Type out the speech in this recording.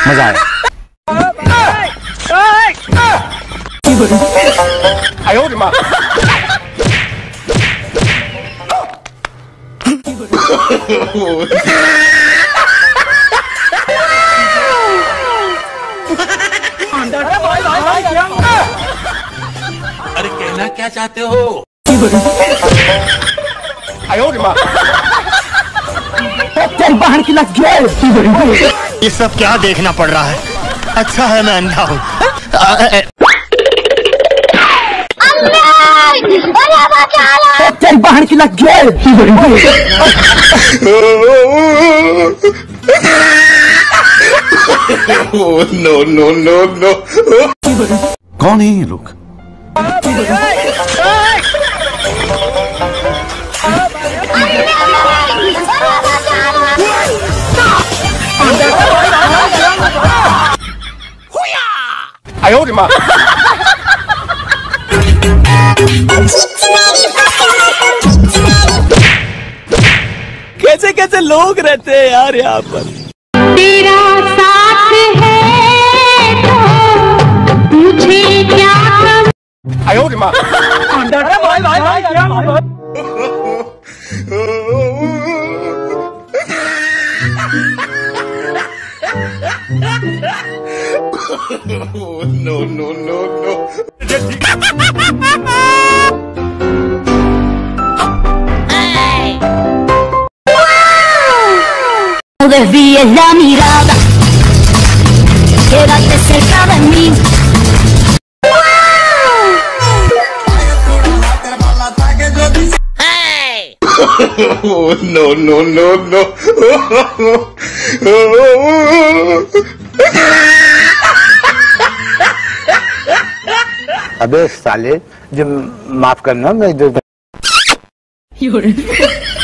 मजा आया। अरे कहना क्या चाहते हो? बाहर की लग गया। ये सब क्या देखना पड़ रहा है? अच्छा है मैं अंधा हूँ। बाहर की लग गया। No no no no. कौन है ये लोग? कैसे कैसे लोग रहते हैं यार यहाँ पर। तेरा साथ है तो मुझे क्या no no no no. No desvíes la mirada, quédate cerca de mí. No no no no। अबे साले, जो माफ करना मैं जो